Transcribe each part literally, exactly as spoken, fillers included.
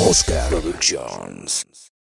Oscar Productions.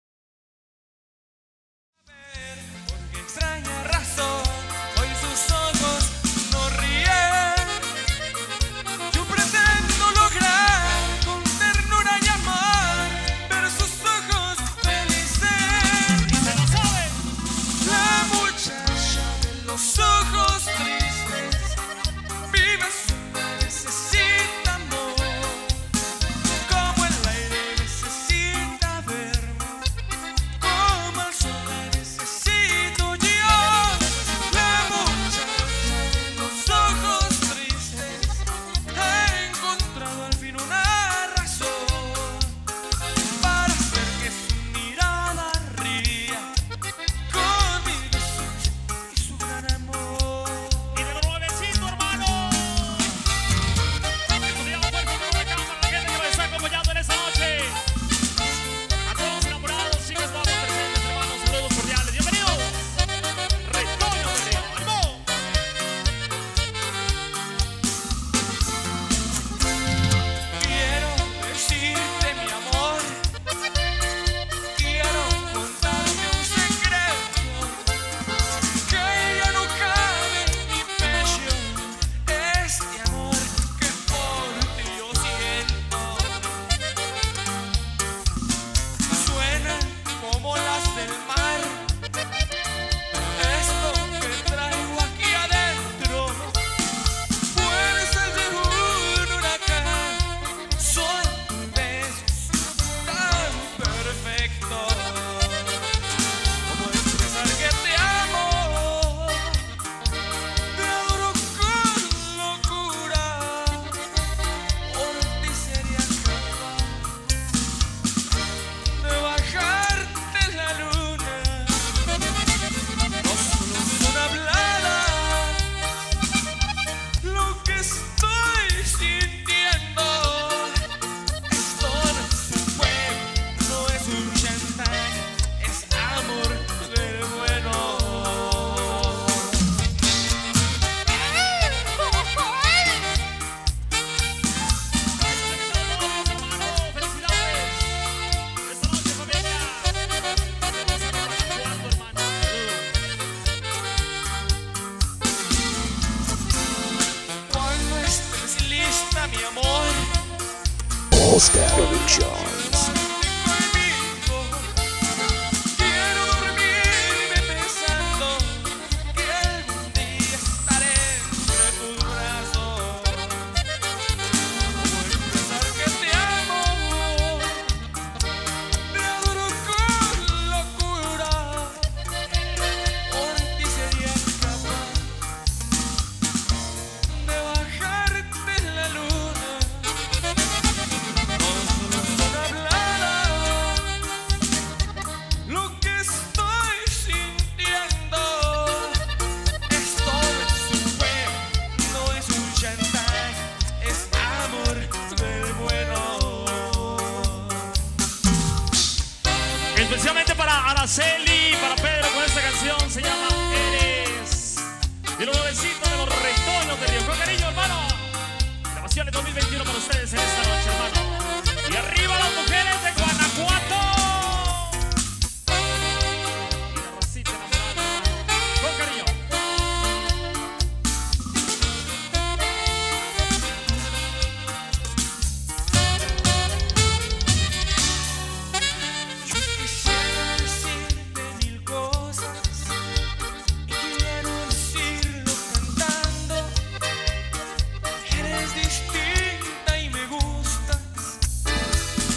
Porque extraña razón, hoy sus ojos no ríen. Yo pretendo lograr con ternura y amor ver sus ojos felices. Y se lo saben. La muchacha de los ojos tristes vive sola, necesita amor. Como el aire necesita verme, como el sol la necesito yo. La muchacha de los ojos tristes ha encontrado al fin una razón para hacer que su mirada ría con mi beso y su gran amor. Y de los nuevecitos, hermano. Estudiamos fuerte con una cámara, la gente que nos está acompañando en esta noche. A todos los enamorados, sí que estamos presentes, hermanos. Saludos cordiales. Bienvenidos. Retoño de Río. ¡Ánimo! Quiero decirte mi amor, quiero contarte un secreto que ya no cabe en mi pecho. Este amor que por ti yo siento suena como las del mar. Esto que traigo aquí adentro puede ser de un huracán. Son besos tan perfectos como expresar que te amo. Te adoro con locura. Por ti sería capaz de bajarte la luna. No solo son habladas lo que estoy sintiendo. Esto no es un juego, no es un chantaje, es amor del bueno. Felicidades. Esta noche, familia. Vamos a estar actuando, hermano. Cuando estés lista, mi amor, Oscar Productions. conmigo. Quiero dormirme pensando que algún día estaré entre tus brazos. Como expresar que te amo, te adoro con locura. Por ti sería capaz de bajarte la luna. No solo son habladas lo que estoy sintiendo. Esto es un juego, no es un chantaje, es amor del bueno. Especialmente para Araceli, para Pedro, con esta canción se llama Eres. Y los nuevecitos de los Retoños de Río. Con cariño, hermano. Grabaciones dos mil veintiuno para ustedes en esta noche, hermano. Y arriba las mujeres de Guanajuato. Y la racita enamorada. Con cariño. Yo quisiera decirte mil cosas y quiero decirlo cantando. Eres distinta y me gustas.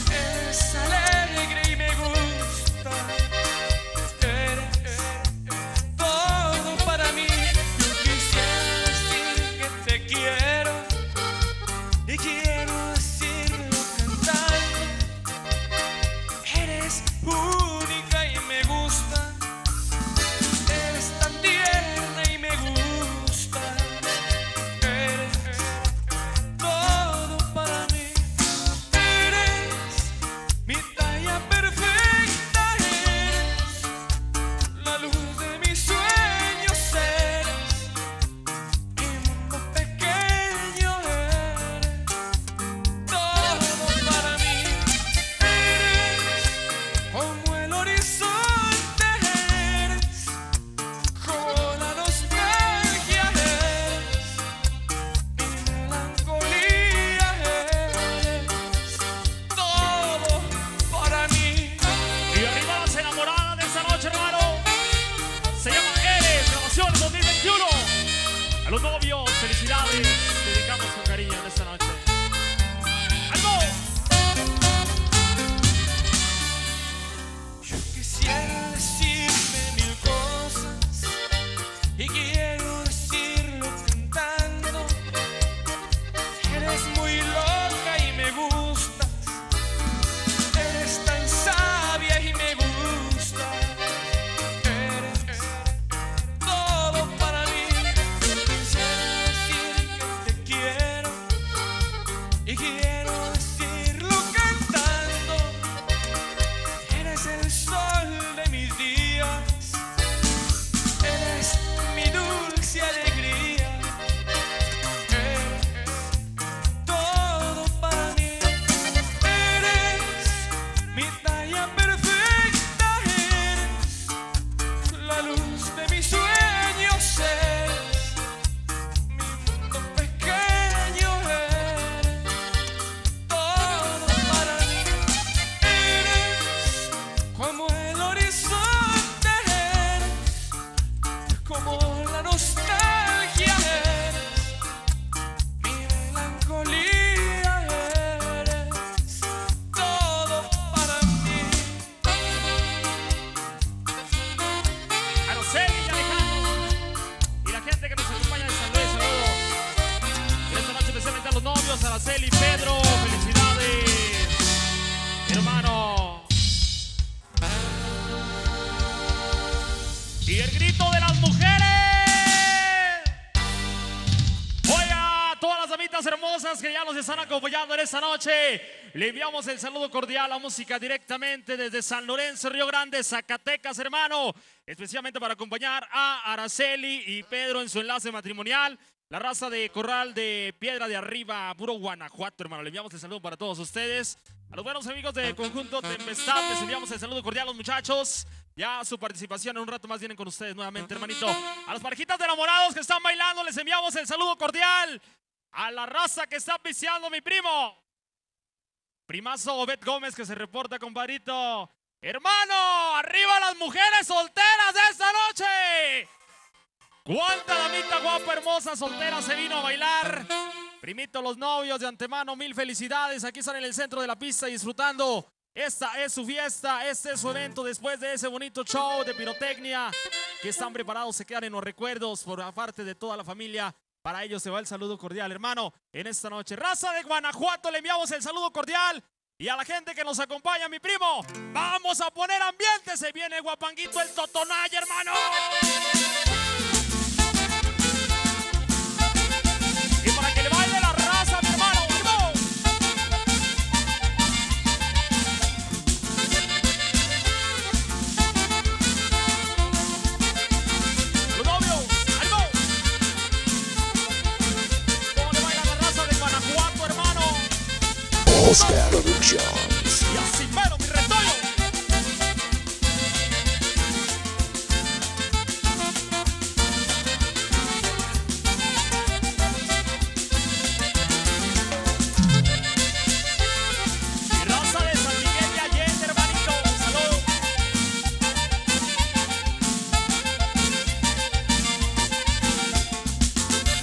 felicidades. Dedicamos con cariño en esta noche. ¡Algo! Yo quisiera decirme mil cosas y quiero decirlo cantando. Eres muy loca y me gustas. Eres tan sabia y me gusta. Eres todo para mí. Quisiera decir que te quiero y quiero decirlo cantando. Eres el sol de mis días. Eres mi dulce alegría. Eres todo para mí. Eres mi talla perfecta. Eres la luz de mis sueños. Eres mi mundo pequeño. Eres todo para mí. Eres como el horizonte. Eres como la nostalgia. Eres mi melancolía. Eres todo para mí. Araceli y Alejandro y la gente que nos acompaña de San Luis, saludos. En esta noche especialmente a los novios, Araceli y Pedro, felicidades, hermano. Y el grito de las mujeres. Oiga, todas las damitas hermosas que ya nos están acompañando en esta noche, le enviamos el saludo cordial a música directamente desde San Lorenzo, Río Grande, Zacatecas, hermano. Especialmente para acompañar a Araceli y Pedro en su enlace matrimonial. La raza de Corral de Piedra de Arriba, puro Guanajuato, hermano. Le enviamos el saludo para todos ustedes. A los buenos amigos de Conjunto Tempestad, les enviamos el saludo cordial a los muchachos. Ya su participación en un rato más vienen con ustedes nuevamente, hermanito. A las parejitas de enamorados que están bailando, les enviamos el saludo cordial. A la raza que está viciando, mi primo. Primazo Obed Gómez que se reporta, compadrito. Hermano, arriba las mujeres solteras de esta noche. ¿Cuánta damita guapa, hermosa, soltera se vino a bailar? Primito, los novios de antemano, mil felicidades. Aquí están en el centro de la pista disfrutando. Esta es su fiesta, este es su evento después de ese bonito show de pirotecnia que están preparados, se quedan en los recuerdos por parte de toda la familia. Para ellos se va el saludo cordial, hermano, en esta noche. Raza de Guanajuato, le enviamos el saludo cordial. Y a la gente que nos acompaña, mi primo, vamos a poner ambiente. Se viene Guapanguito el Totonay, hermano. Y para que le baile la raza, mi hermano, ¡vamos! Los novios, ¡ánimo! ¿Cómo le baila la raza de Guanajuato, hermano? Oscar Productions. Y así mero, mi retoño. Y raza de San Miguel de Allende, hermanito, salud.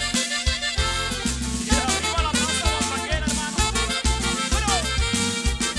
Y arriba la raza guapanguera, hermano. Bueno.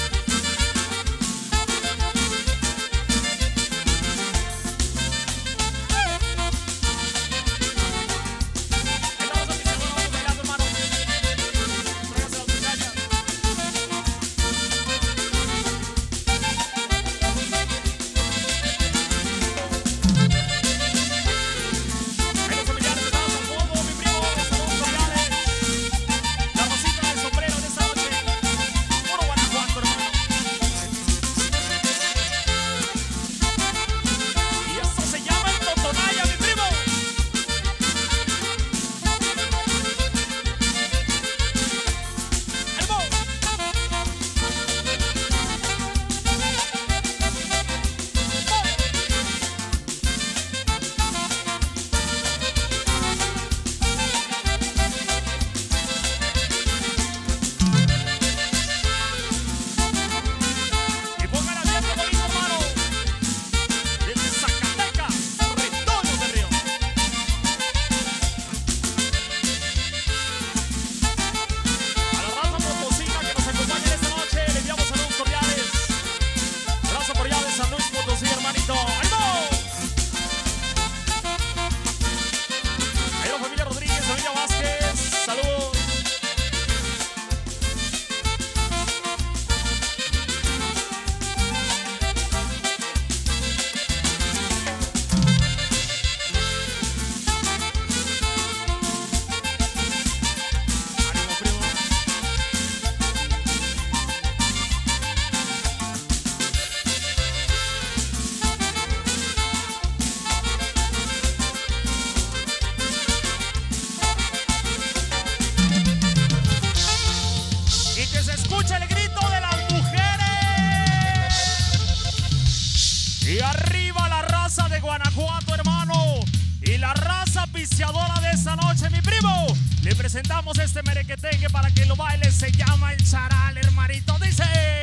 iniciadora de esta noche, mi primo. Le presentamos este merequetengue para que lo baile. Se llama el charal, hermanito. Dice...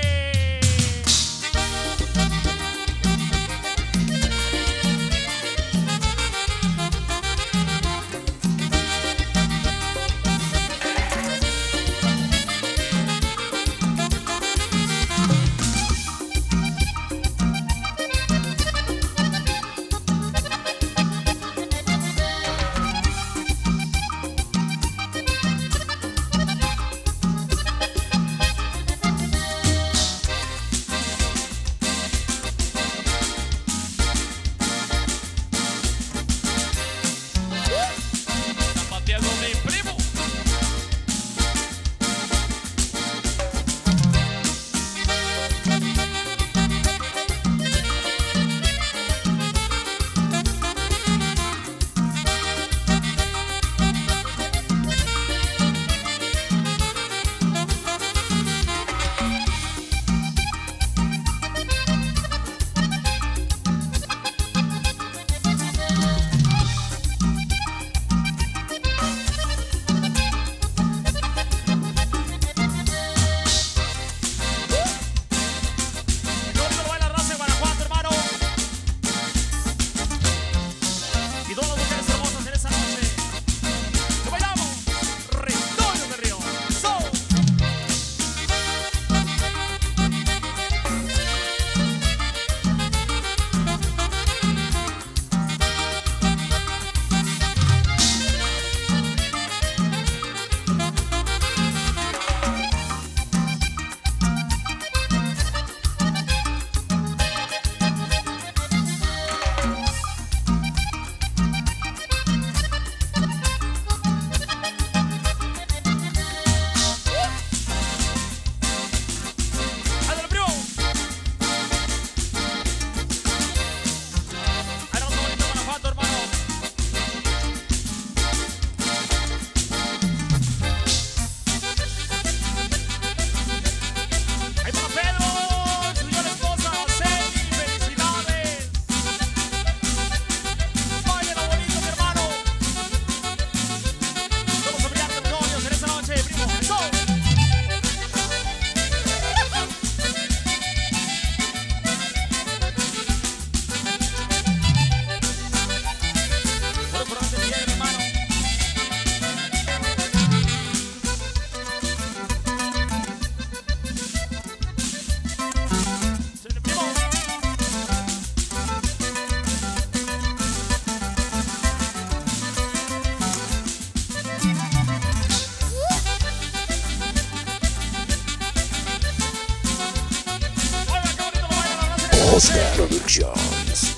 Oscar Productions.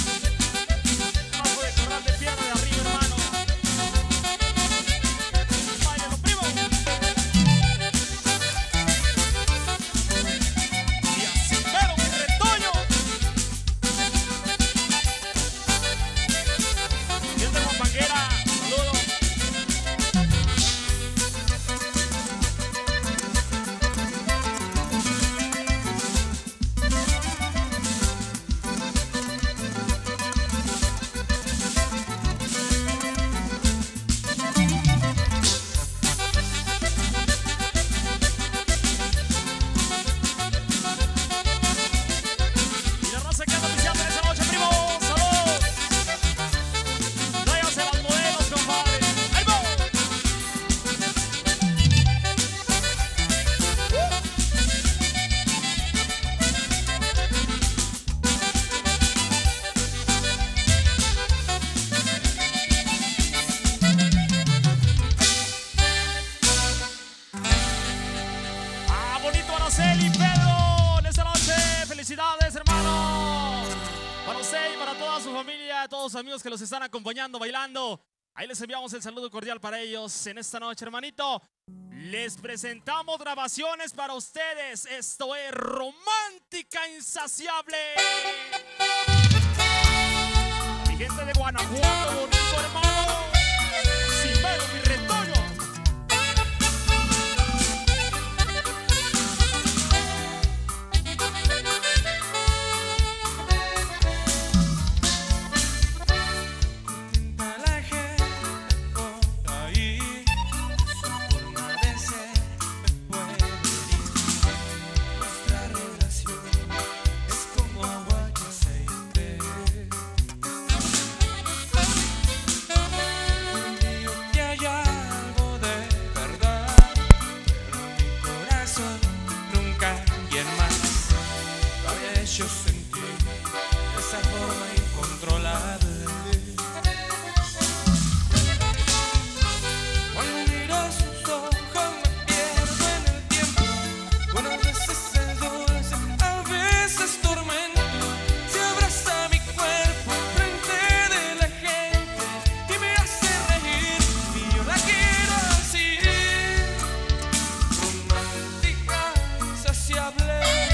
Araceli, Pedro, en esta noche, felicidades, hermano. Para usted y para toda su familia, todos los amigos que los están acompañando, bailando. Ahí les enviamos el saludo cordial para ellos en esta noche, hermanito. Les presentamos grabaciones para ustedes. Esto es Romántica Insaciable. Mi gente de Guanajuato, bonito, hermano. Sin ver mi retoño. La gente hecho sentir esa forma incontrolable. Cuando miro sus ojos me pierdo en el tiempo. Unas veces es dulce, a veces tormento. Se abraza mi cuerpo frente de la gente y me hace reír. Y yo la quiero así, romántica, insaciable.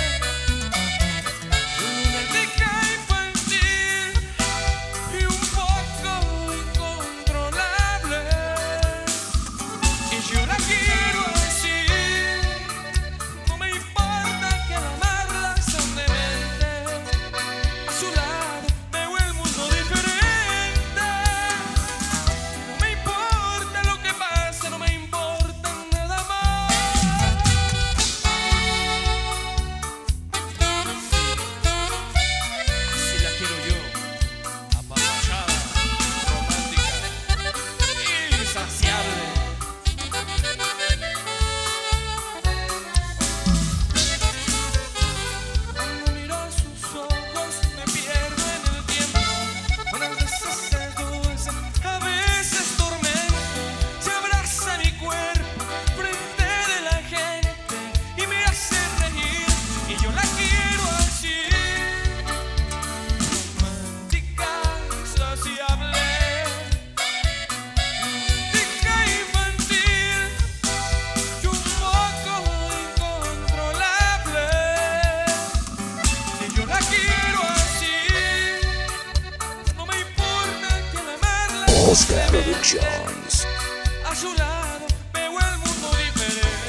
Oscar Productions. A su lado veo el mundo diferente,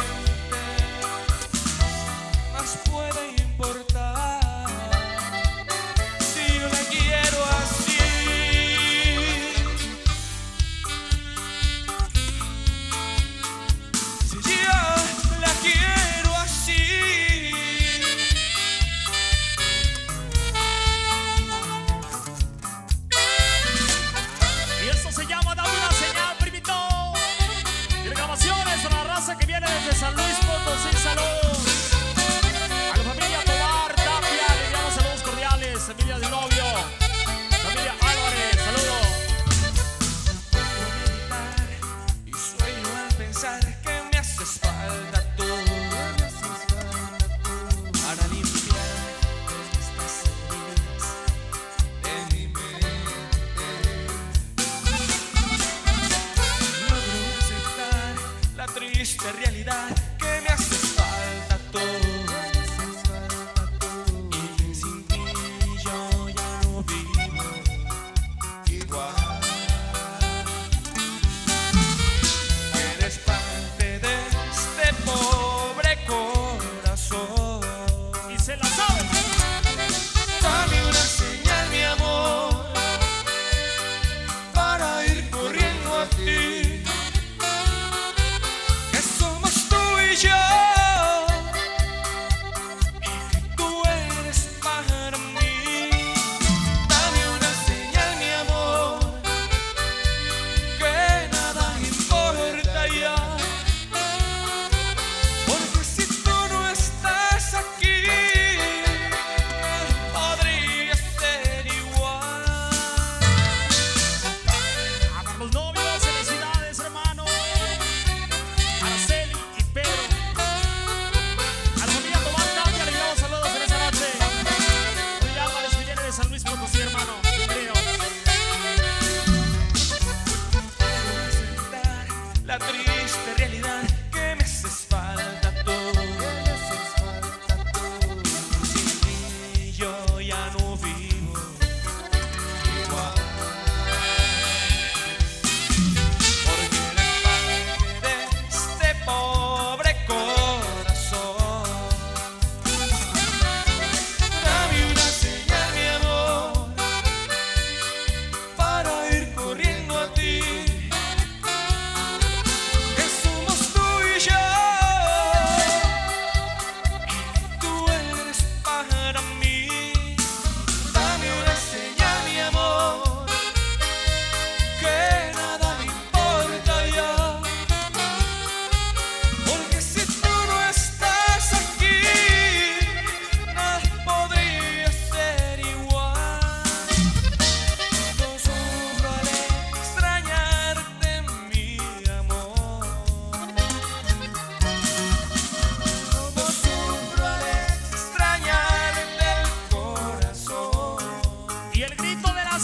más puede importar si yo la quiero así. Si yo la quiero así. Y esto se llama Dame una señal, primito. Y grabaciones a la raza que viene desde San Luis Potosí, saludos. A la familia Tobar, Tapia, le enviamos saludos cordiales. Familia del novio, familia Álvarez, saludos. Y sueño al pensar que me haces falta tú para limpiar estas heridas de mi mente. Logro aceptar la triste realidad que me haces falta tú. Y sin ti yo ya no vivo igual. Eres parte de este pobre corazón. Y se la saben. Dame una señal, mi amor, para ir corriendo a ti, que somos tú y yo, y que tú eres para mí. Dame una señal, mi amor, que nada importa ya, porque si tú no estás aquí, podría ser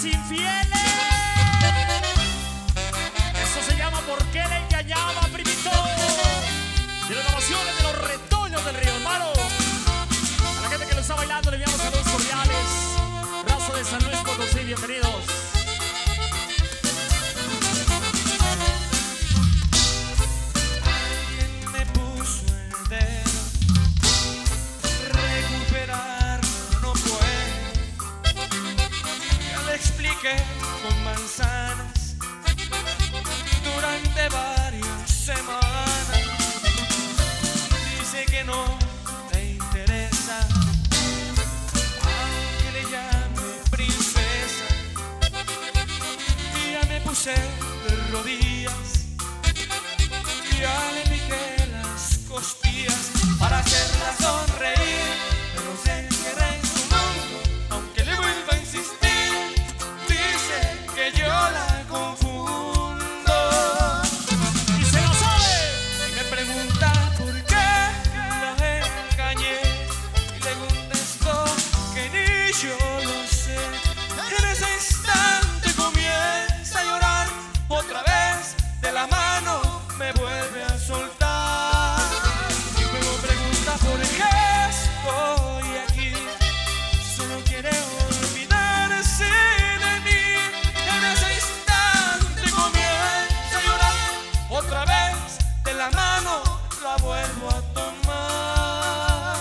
hombres infieles. Eso se llama ¿Por qué le engañaba, primito? Y las grabaciones de los retoños del río, hermano. A la gente que lo está bailando le enviamos saludos cordiales. Raza de San Luis Potosí, bienvenidos. Alguien me puso el dedo, recuperarlo no puedo. Ya le expliqué con manzanas durante varias semanas. Dice que no te interesa, aunque le llame princesa. Y ya me puse de rodillas, ya le piqué las costillas para hacerla sonreír, pero se queda en su mundo, aunque le vuelva a insistir. Dice que yo la confundo Y se lo sabe. y me pregunta por qué la engañé, y le contesto que ni yo lo sé. En ese instante comienza a llorar otra vez, de la mano me vuelve a soltar y luego pregunta por qué estoy aquí. Solo quiere olvidarse de mí. En ese instante comienza a llorar otra vez, de la mano la vuelvo a tomar.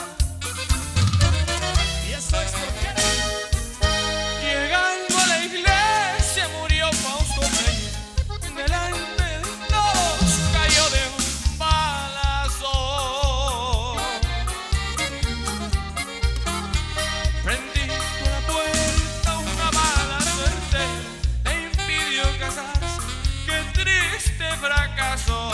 Y esto es ¿Por qué? Llegando a la iglesia murió Fausto Peña. Delante de todos cayó de un balazo. Prendido a la puerta una mala suerte le impidió casarse. ¡Qué triste fracaso!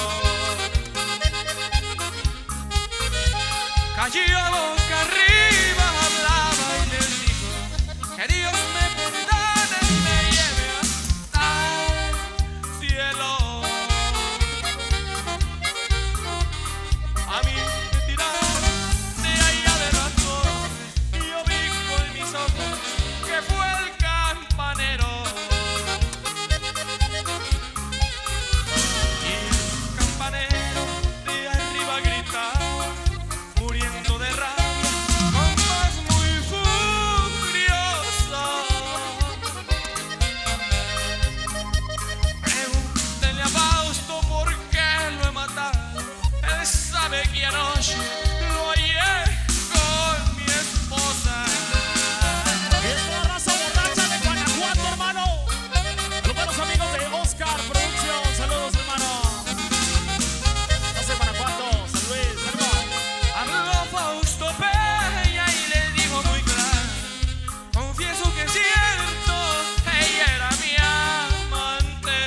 Cayó boca arriba, hablaba y les dijo que Dios me perdone y me lleve hasta el cielo. A mí me tiraron de allá de la torre y yo vi con mis ojos que fue el campanero. Y el campanero de arriba gritaba, muriendo de rabia, con voz muy furiosa. Pregúntenle a Fausto por qué lo he matado. Él sabe que anoche lo hallé con mi esposa. Y es la raza borracha de Guanajuato, hermano. Los buenos amigos de Oscar Producción, saludos, hermano. Raza de Guanajuato, San Luis, hermano. Habló Fausto Peña y le dijo muy claro: confieso que es cierto, ella era mi amante.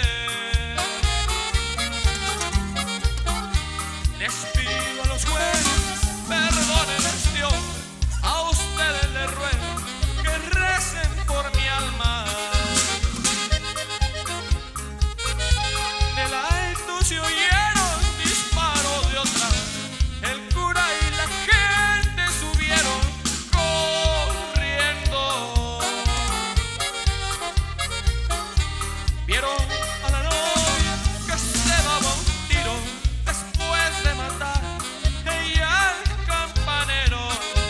Les pido a los jueces, perdonen este hombre, a ustedes les ruego que recen por mi alma. Del alto se oyeron disparos de otra vez. El cura y la gente subieron corriendo. Vieron a la novia que se daba un tiro después de matar ella al campanero.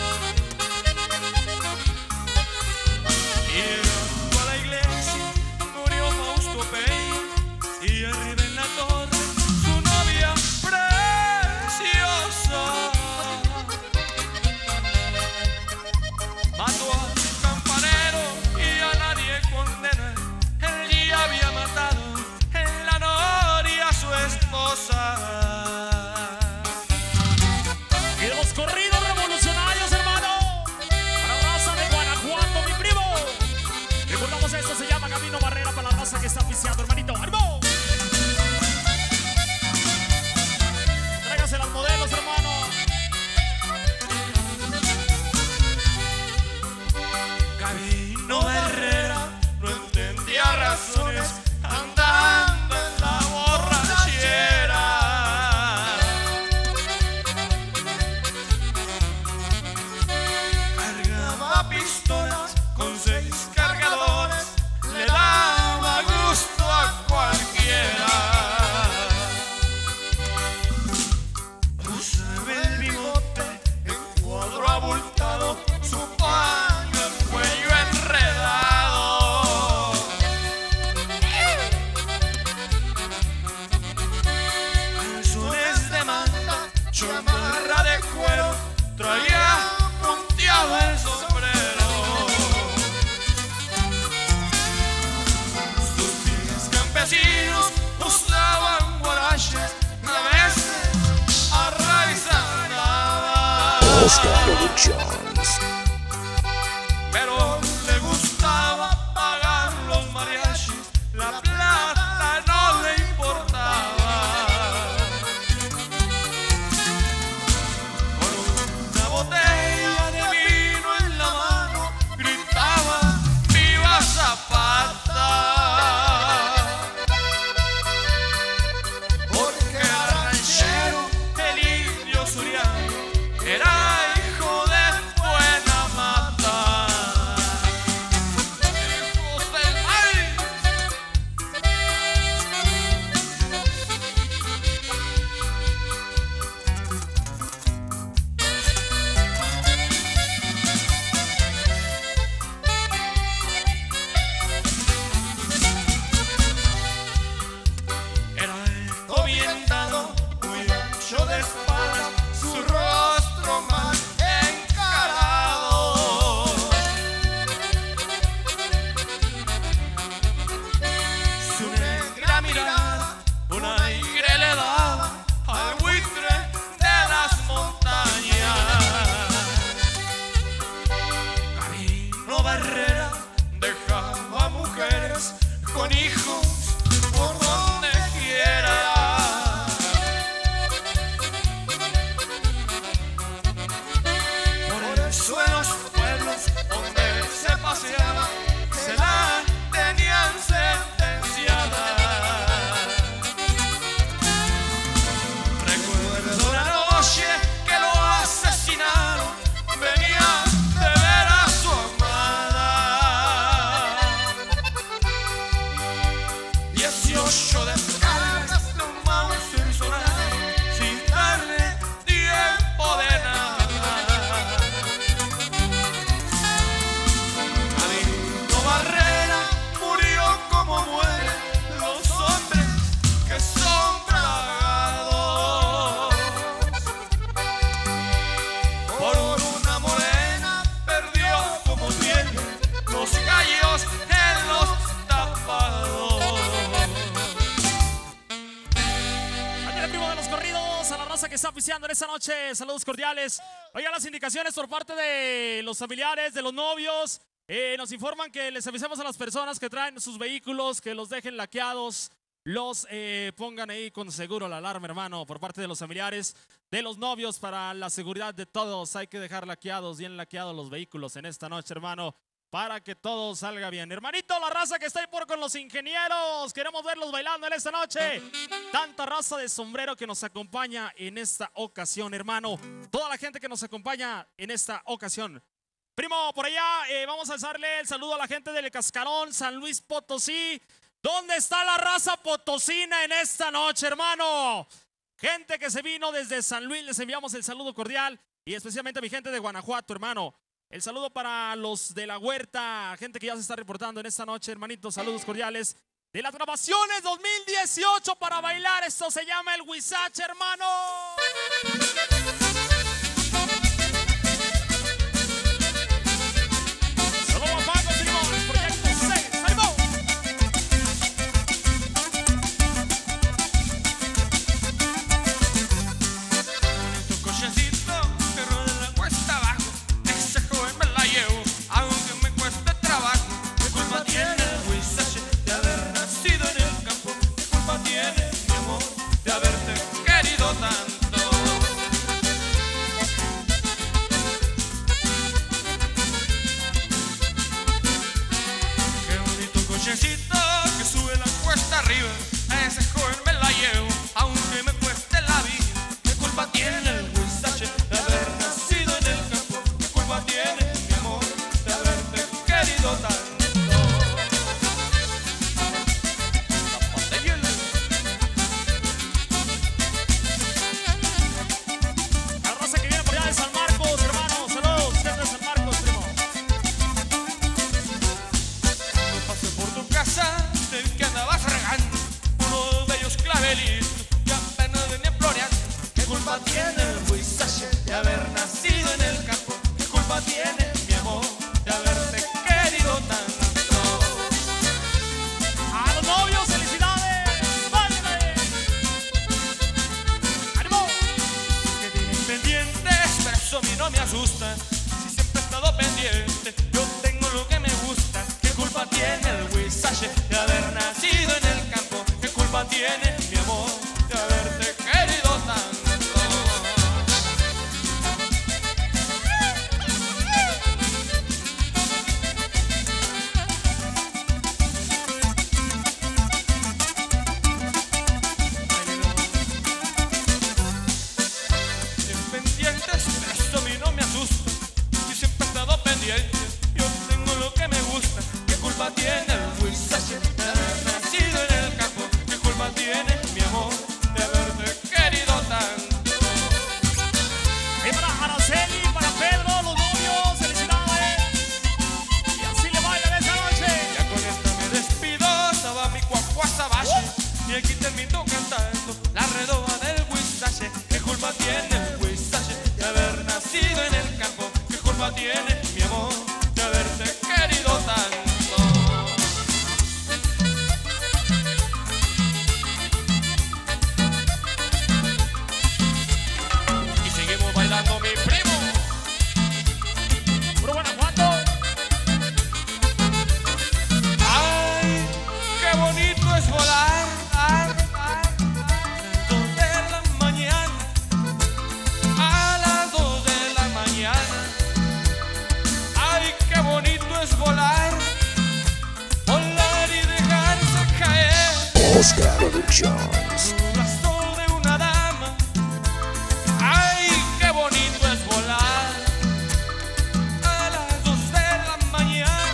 Llegando a la iglesia murió Fausto Peña y arriba en la torre su novia preciosa. Mató al campanero y a nadie condena. Él ya había matado en la noria a su esposa. Y de los corridos revolucionarios, hermano. Para la raza de Guanajuato, mi primo. Recordamos esto, se llama Camino Barrera para la raza que está viciando, hermanito. ¡Ánimo! Tráigase las modelos, hermano. Camino Barrera no entendía razones, andando en la borrachera. Cargaba pistolas con seis cargadores, le Oscar Productions. Pero le gustaba pagar los mariachis, la plata no le importaba. Con una botella de vino en la mano gritaba ¡Viva Zapata! Porque era ranchero, el indio suriano, era hijo de buena mata. Hijos del maíz. Era alto, bien dado, muy ancho de espalda, su rostro mal encarado. Su negra mirada, un aire le daba al buitre de las montañas. Camino Barrera dejaba mujeres con hijos por donde quiera. Por eso en los pueblos donde se paseaba se la tenían sentenciada. Recuerdo la noche que lo asesinaron, venía de ver a su amada. Dieciocho descargas de un Mauser solar sin darle tiempo de nada. Camino Barrera murió como mueren los hombres que son plagados. Por una morena perdió como tiene los gallos en los tapados. Ándale, primo de los corridos, a la raza que está oficiando en esta noche, saludos cordiales. Oiga, las indicaciones por parte de los familiares, de los novios, eh, nos informan que les avisemos a las personas que traen sus vehículos, que los dejen laqueados, los eh, pongan ahí con seguro la alarma, hermano, por parte de los familiares, de los novios, para la seguridad de todos. Hay que dejar laqueados, bien laqueados los vehículos en esta noche, hermano, para que todo salga bien. Hermanito, la raza que está ahí por con los ingenieros, queremos verlos bailando en esta noche. Tanta raza de sombrero que nos acompaña en esta ocasión, hermano. Toda la gente que nos acompaña en esta ocasión. Primo, por allá eh, vamos a alzarle el saludo a la gente del Cascarón, San Luis Potosí. ¿Dónde está la raza potosina en esta noche, hermano? Gente que se vino desde San Luis, les enviamos el saludo cordial. Y especialmente a mi gente de Guanajuato, hermano. El saludo para los de la Huerta, gente que ya se está reportando en esta noche, hermanitos, saludos cordiales. De las grabaciones dos mil dieciocho para bailar, esto se llama el Huizache, hermano. Saludos a Paco, primo, el proyecto seis, ahí va. Tu cochecito que rueda la cuesta abajo, ese joven me la llevo, aunque me cueste trabajo. ¿Qué culpa tiene el Huizache de haber nacido en el campo? ¿Qué culpa tiene, mi amor, de haberte querido tanto? obediente. Yo tengo lo que me gusta. ¿Qué culpa tiene el Huizache de haber nacido en el campo? ¿Qué culpa tiene mi amor de haberte querido tanto? Y para Araceli, para Pedro, los novios, felicidades. Y así le bailan esa noche. Ya con esta me despido, estaba mi cuacuazabache. Y aquí termino cantando la redoba del Huizache. ¿Qué culpa tiene el Huizache de haber nacido en el campo? ¿Qué culpa tiene mi amor de haberte querido tanto? Y seguimos bailando mi primo. Puro Guanajuato. Ay, qué bonito es volar. Ay, ay, dos de la mañana, a las dos de la mañana. Ay, qué bonito es volar, volar y dejarse caer. Oscar Productions. El brazo de una dama. Ay, qué bonito es volar, a las dos de la mañana.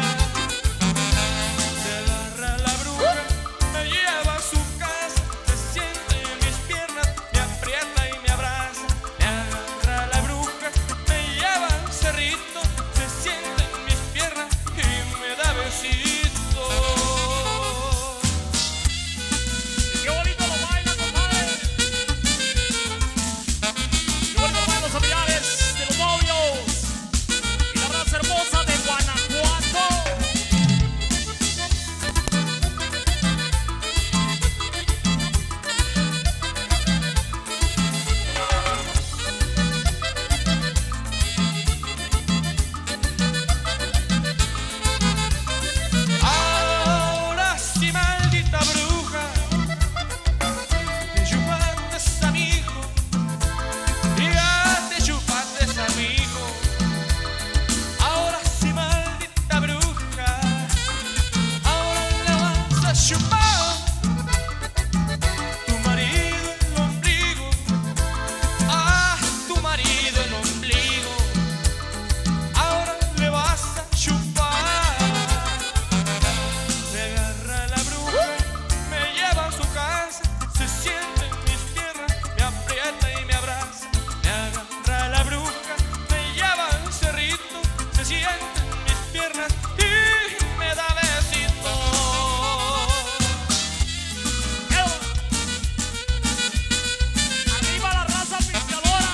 Se agarra la bruja, me lleva a su casa, se siente en mis piernas, me aprieta y me abraza. Me agarra la bruja, me lleva al cerrito, se siente en mis piernas y me da besitos. Qué bonito lo bailan, compadre. Qué bonito lo bailan los familiares de los novios. Y la raza hermosa de Guanajuato. Ahora sí, maldita bruja, te chupaste a mi hijo, y ya te chupaste a mi hijo. Ahora sí, maldita bruja, ahora le vas a chupar tu marido el ombligo, ah, tu marido el ombligo. Ahora le vas a chupar. Me agarra la bruja, me lleva a su casa, se siente en mis piernas, me aprieta y me abraza. Me agarra la bruja, me lleva al cerrito, se siente en mis piernas y me da besitos. Arriba la raza pisteadora.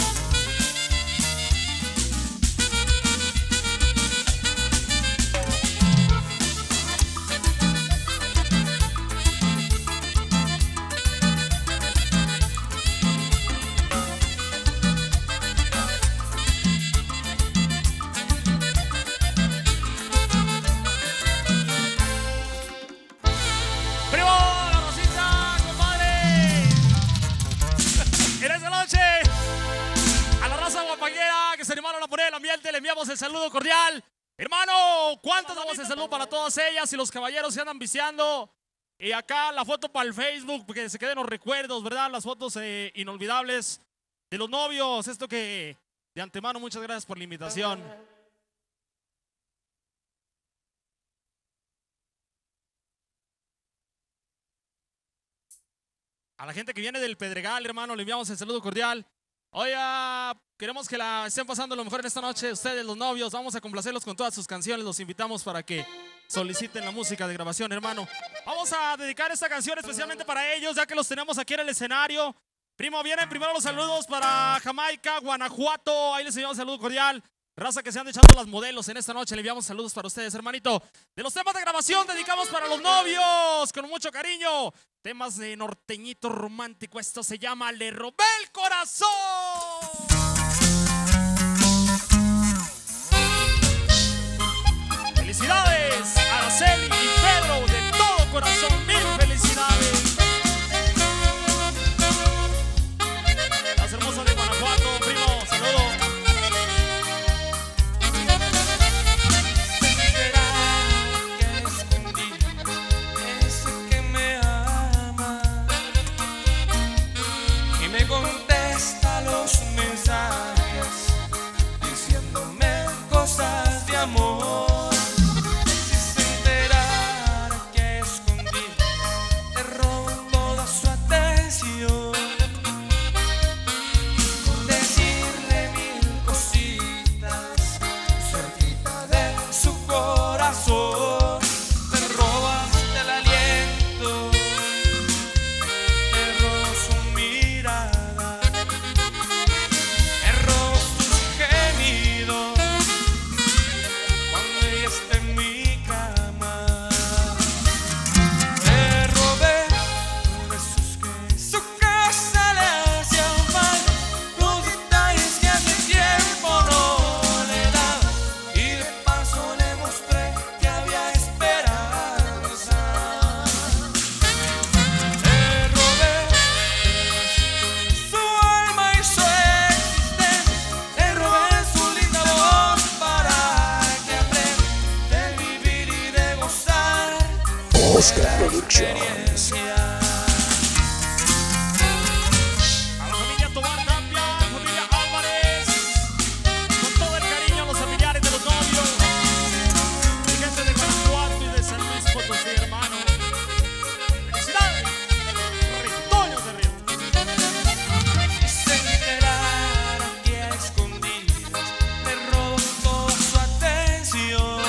Primo, la rosita, compadre. En esta noche, a la raza guapaguera que se animaron a poner el ambiente, le enviamos el saludo cordial. Hermano, ¿cuántos damos el saludo para todas ellas y los caballeros que andan viciando? Y acá la foto para el Facebook, que se queden los recuerdos, ¿verdad? Las fotos eh, inolvidables de los novios. Esto que, de antemano, muchas gracias por la invitación. A la gente que viene del Pedregal, hermano, le enviamos el saludo cordial. Oiga, queremos que la estén pasando lo mejor en esta noche. Ustedes, los novios, vamos a complacerlos con todas sus canciones. Los invitamos para que soliciten la música de grabación, hermano. Vamos a dedicar esta canción especialmente para ellos, ya que los tenemos aquí en el escenario. Primo, vienen primero los saludos para Jamaica, Guanajuato. Ahí les enviamos un saludo cordial. Raza que se han echando las modelos en esta noche, le enviamos saludos para ustedes, hermanito. De los temas de grabación dedicamos para los novios, con mucho cariño. Temas de norteñito romántico, esto se llama Le robé el corazón. Felicidades a Araceli y Pedro, de todo corazón, mil felicidades. Las hermosas de Guanajuato, primo, saludos. Contesta los mensajes Oscar Productions. A la familia Tobar Tapia, familia Álvarez, con todo el cariño a los familiares de los novios, y gente de Guanajuato y de San Luis Potosí, hermano. ¡Felicidades! ¡Ritoños de Río! Se enteraron que a escondidas me robó toda su atención,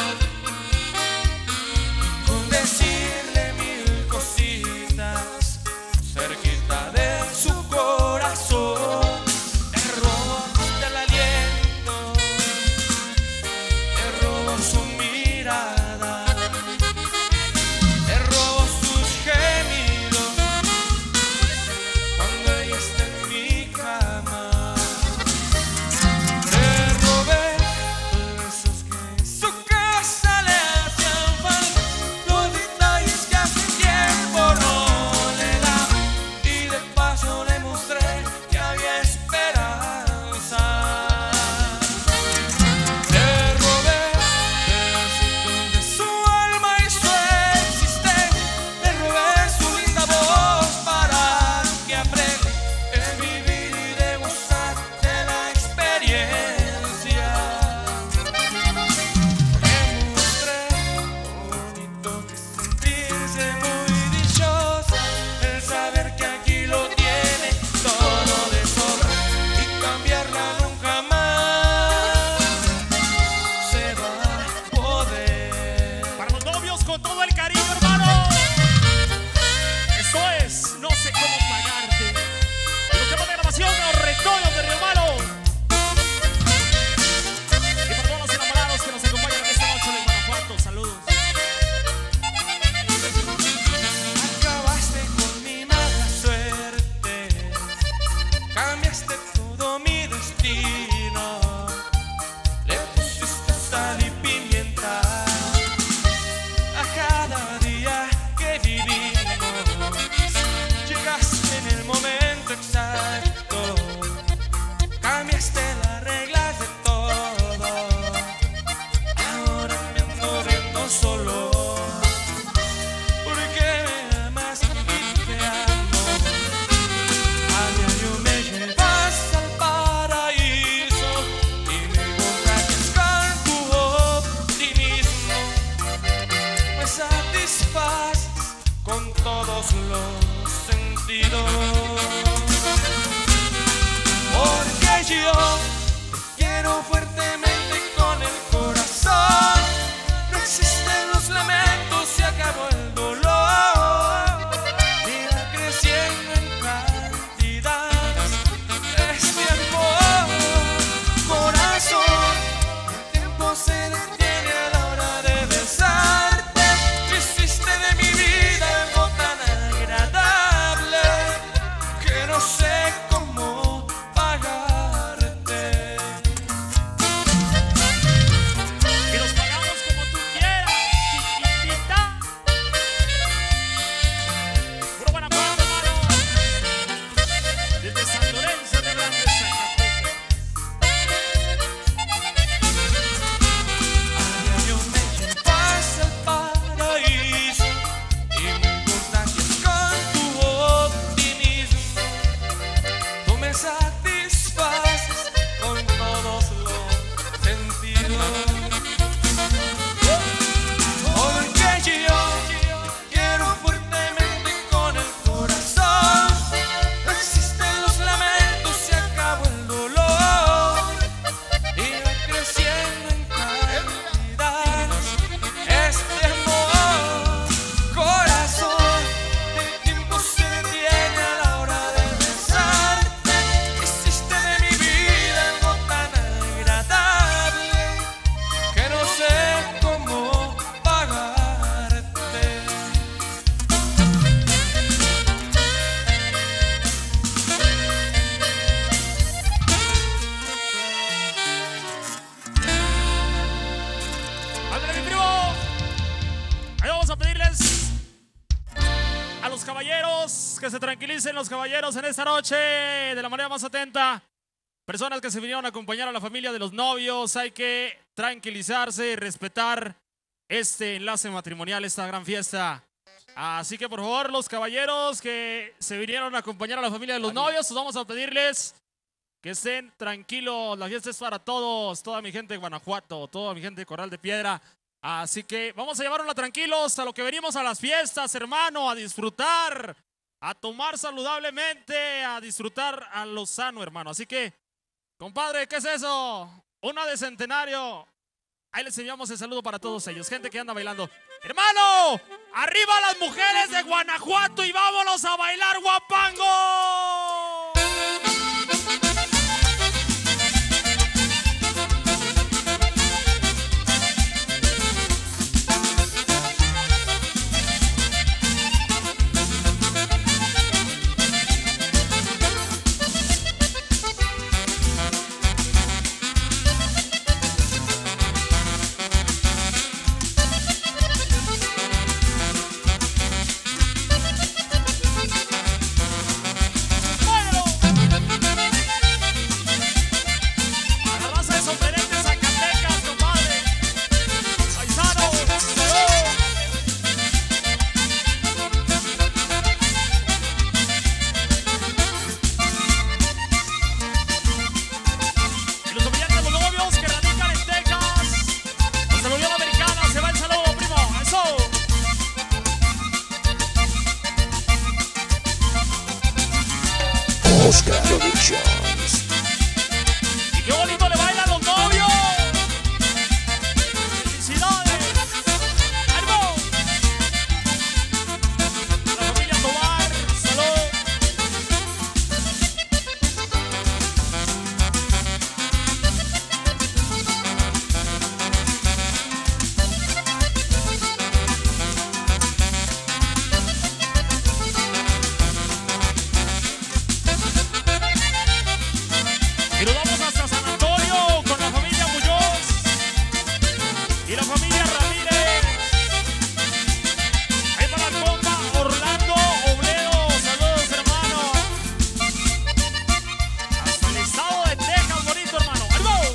con decirle mil cositas cerquita de su corazón. Le robó hasta el aliento, le robó su mirada, le robó sus gemidos cuando ella está en mi cama. Le robé los besos que en su casa le hacían falta, los detalles que hace tiempo no le da, y de paso le mostré que había esperanza. Le robé pedacitos de su alma y su existencia, le robé su linda voz para que aprenda a vivir y de gozar de la experiencia. Le mostré lo bonito que es sentirse muy dichosa, el saber que aquí lo tiene todo de sobra y cambiarla nunca más se va a poder. Para los novios con todo el cariño, hermano. Esto es No sé cómo pagarte. Los temas de grabación de los retoños de Río Malo. Y para todos los enamorados que nos acompañan esta noche de Guanajuato, saludos. Acabaste con mi mala suerte, cambiaste todo mi destino, le pusiste sal y pimienta a cada día que vivimos. Llegaste en el momento exacto, cambiaste las reglas de todo. Ahora me ando riendo solo, porque me amas y te amo. A diario me llevas al paraíso y me contagias con tu optimismo. Me satisfaces con todos los sentidos, porque yo te quiero fuertemente con el corazón. No existen los lamentos, se acabó el dolor, irá creciendo en cantidades este amor. Corazón, el tiempo se detiene a la hora de besarte. Tú hiciste de mi vida algo tan agradable que no sé cómo pagarte. Y los pagamos como tú quieras, chiquitita. Puro Guanajuato, hermano. Desde San Lorenzo de Grandes, Zacatecas. A diario me llevas al paraíso y me contagias con tu optimismo. Tú me satisfaces con todos los sentidos, porque yo te quiero fuertemente con el corazón. No existen los lamentos, se acabó el dolor, irá creciendo en cantidades este amor. Corazón, el tiempo se detiene a la hora de besarte. Hiciste de mi vida algo tan agradable que no sé cómo pagarte. ¡Ándale, mi primo! Ahí vamos a pedirles a los caballeros que se tranquilicen, los caballeros, en esta noche de la manera más atenta. Personas que se vinieron a acompañar a la familia de los novios, hay que tranquilizarse y respetar este enlace matrimonial, esta gran fiesta Así que por favor, los caballeros que se vinieron a acompañar a la familia de los novios, pues vamos a pedirles que estén tranquilos. La fiesta es para todos, toda mi gente de Guanajuato, toda mi gente de Corral de Piedra. Así que vamos a llevarnos tranquilos a lo que venimos a las fiestas, hermano, a disfrutar, a tomar saludablemente, a disfrutar a lo sano, hermano. Así que, compadre, ¿qué es eso? Una de centenario. Ahí les enviamos el saludo para todos ellos, gente que anda bailando. Hermano, arriba las mujeres de Guanajuato y vámonos a bailar guapango. Oscar Productions. Y qué bonito le bailan los novios. Felicidades. ¡Ánimo! La familia Tobar, salud. Y nos vamos hasta San Antonio con la familia Muñoz y la familia Ramírez. Ahí para el compa Orlando Obrero. Saludos, hermano. Hasta el estado de Texas, bonito, hermano. ¡Ánimo!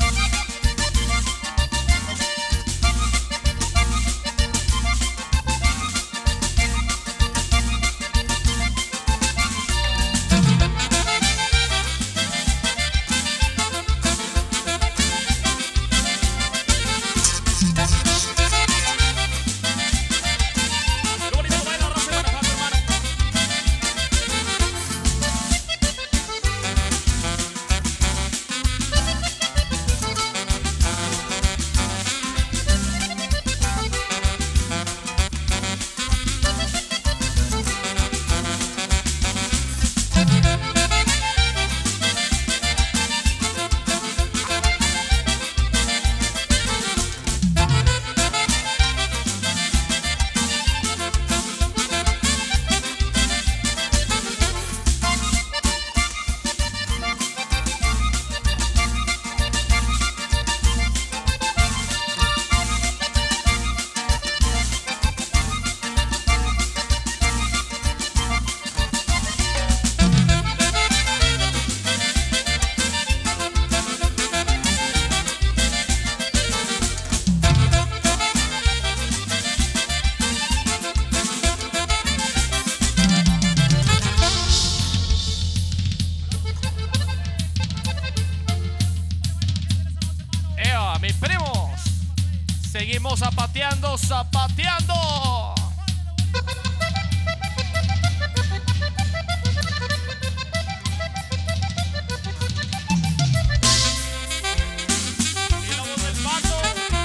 ¡Ea, mis primos! Seguimos zapateando, zapateando. Y la voz del pato.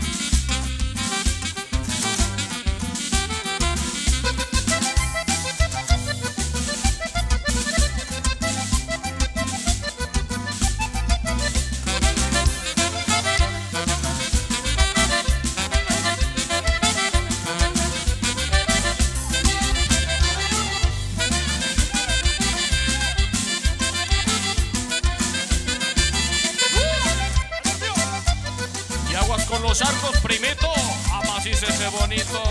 Y aguas con los arcos, primito. Amacícese bonito.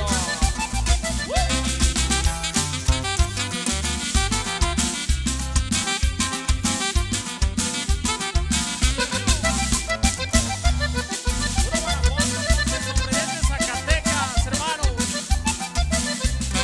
Zacatecas, hermano.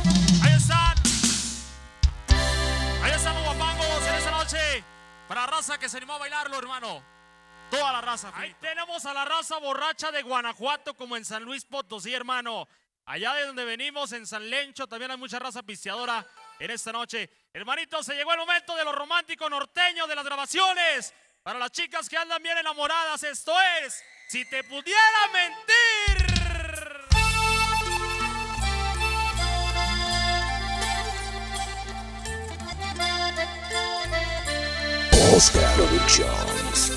Ahí están. Ahí están los guapangos en esta noche. Para la raza que se animó a bailarlo, hermano. Toda la raza. Ahí tenemos a la raza borracha de Guanajuato, como en San Luis Potosí, hermano. Allá de donde venimos, en San Lencho, también hay mucha raza pisteadora en esta noche. Hermanito, se llegó el momento de lo romántico norteño de las grabaciones. Para las chicas que andan bien enamoradas, esto es Si te pudiera mentir. Oscar Productions.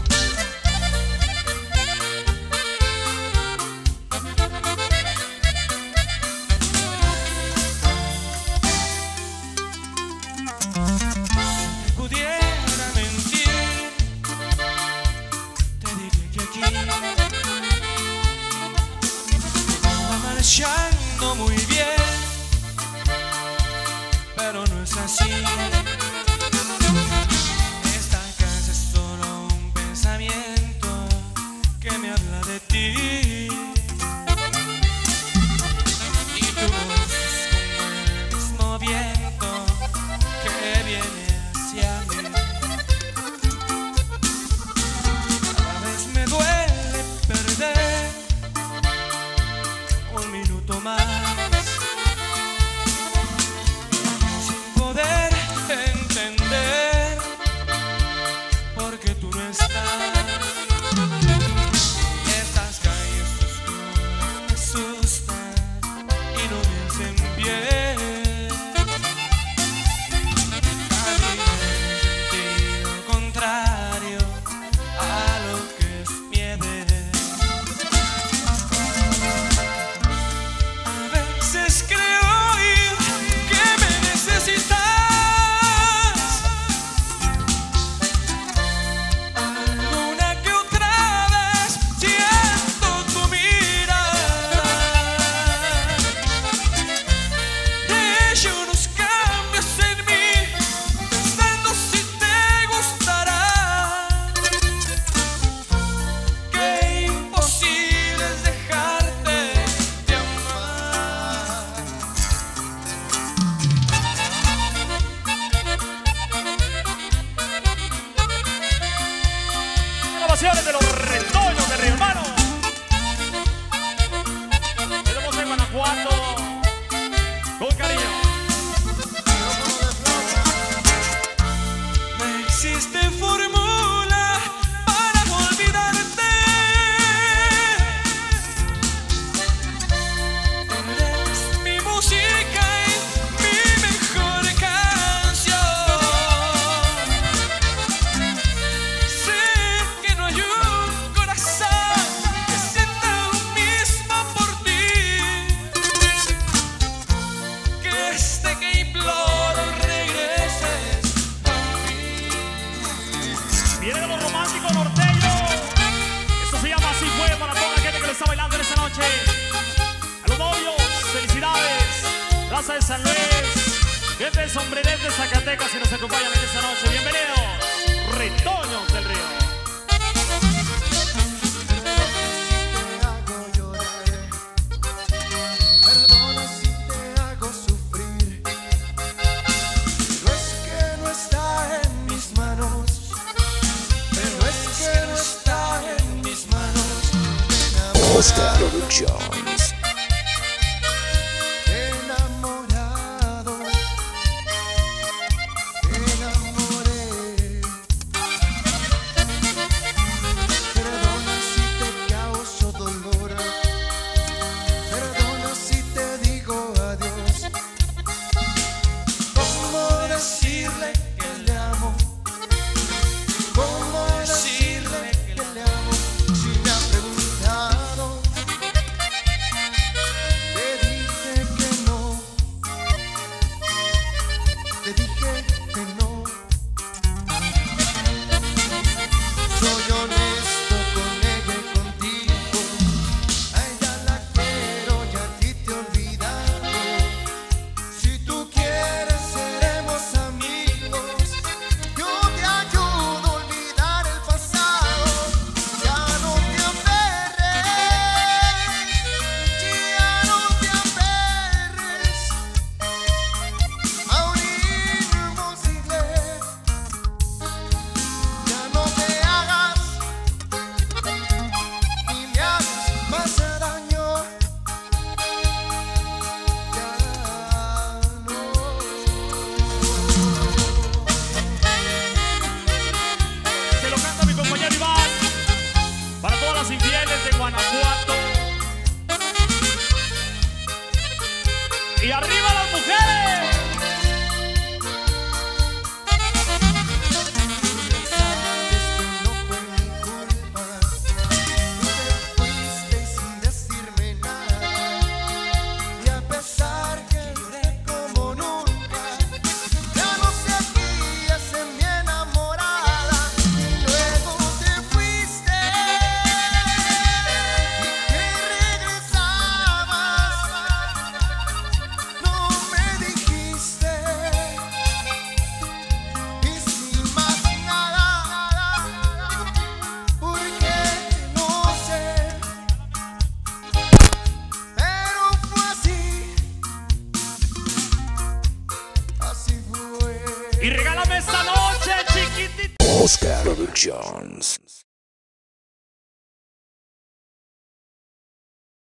Marchando muy bien, pero no es así. Esta casa es solo un pensamiento que me habla de ti. Y tu voz es como el mismo viento que viene hacia mí. Cada vez me duele perder un minuto más sin poder entender por qué tú no estás. Estas calles oscuras me asustan y no me hacen bien. Camino en sentido contrario a lo que es mi deber. Creo oír que me necesitas. Alguna que otra vez siento tu mirada. He hecho unos cambios en mí, pensando si te gustará. Qué imposible es dejarte de amar. Grabaciones de los retoños de Río, hermano. Tenemos en Guanajuato con cariño. No existe fórmula para olvidarte. Eres mi música y mi mejor canción. Sé que no hay un corazón que sienta lo mismo por ti. Que este que imploro regreses a mí. Viene de los románticos norteños. Esto se llama Así Fue, para toda la gente que lo está bailando en esta noche. A los novios, felicidades. Raza de San Luis, gente de Sombreres de Zacatecas que nos acompañan en esta noche. Bienvenidos, retoños del Río. Te hago llorar, perdona si te hago sufrir, pero es que no está en mis manos, pero es que no está en mis manos. Oscar Productions. Enamorado, te enamoré. Perdona si te causo dolor, perdona si te digo adiós. ¿Cómo decirle que le amo? ¿Cómo decirle que le amo? Si me ha preguntado arriba las mujeres. Sabes que no fue mi culpa, tú te fuiste y sin decirme nada, y a pesar que lloré como nunca, ya no sé guías en mi enamorada, y luego te fuiste y que regresabas, no me dijiste. Y sin más nada, porque no sé, pero fue así, así fue. Y regálame esta noche, chiquitita. Oscar Productions.